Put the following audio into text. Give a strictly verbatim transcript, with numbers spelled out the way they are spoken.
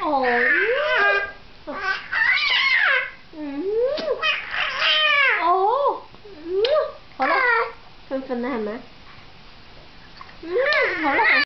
哦，嗯，哦，嗯，好啦，粉粉的係咪？嗯，好啦。